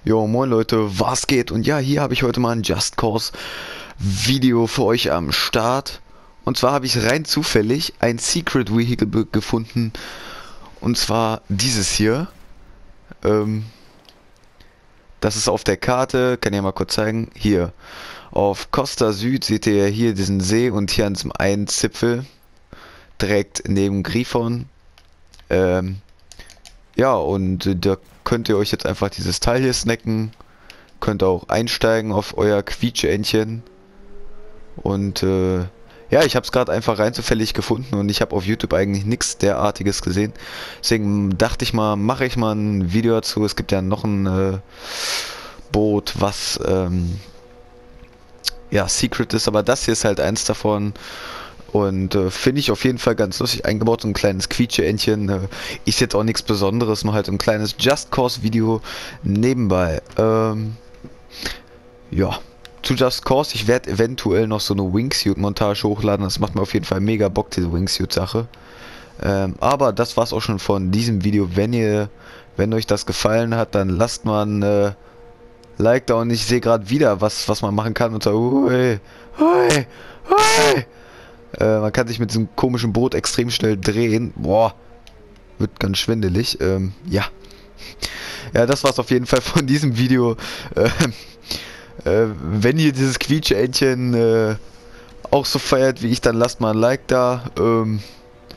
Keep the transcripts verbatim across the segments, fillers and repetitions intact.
Jo, moin Leute, was geht? Und ja, hier habe ich heute mal ein Just Cause Video für euch am Start. Und zwar habe ich rein zufällig ein Secret Vehicle be- gefunden. Und zwar dieses hier. Ähm, das ist auf der Karte, kann ich ja mal kurz zeigen. Hier, auf Costa Süd seht ihr ja hier diesen See und hier an diesem einen Zipfel, direkt neben Grifon. Ähm, ja, und äh, da könnt ihr euch jetzt einfach dieses Teil hier snacken. Könnt auch einsteigen auf euer Quietscheentchen. Und äh, ja, ich habe es gerade einfach rein zufällig gefunden und ich habe auf YouTube eigentlich nichts derartiges gesehen. Deswegen dachte ich mal, mache ich mal ein Video dazu. Es gibt ja noch ein äh, Boot, was ähm, ja Secret ist, aber das hier ist halt eins davon. Und äh, finde ich auf jeden Fall ganz lustig eingebaut, so ein kleines Quietscheentchen. Äh, ist jetzt auch nichts Besonderes, nur halt ein kleines Just Cause Video nebenbei. Ähm, Ja, zu Just Cause, ich werde eventuell noch so eine Wingsuit-Montage hochladen. Das macht mir auf jeden Fall mega Bock, diese Wingsuit-Sache. Ähm, aber das war's auch schon von diesem Video. Wenn ihr, wenn euch das gefallen hat, dann lasst mal ein äh, Like da und ich sehe gerade wieder, was, was man machen kann. Und so, hui, hui, hui. Äh, man kann sich mit diesem komischen Boot extrem schnell drehen. Boah, wird ganz schwindelig. Ähm, ja. Ja, das war's auf jeden Fall von diesem Video. Ähm, Äh, wenn ihr dieses Quietscheentchen äh, auch so feiert wie ich, dann lasst mal ein Like da. Ähm,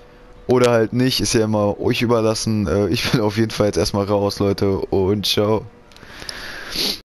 oder halt nicht, ist ja immer euch überlassen. Äh, ich bin auf jeden Fall jetzt erstmal raus, Leute, und ciao.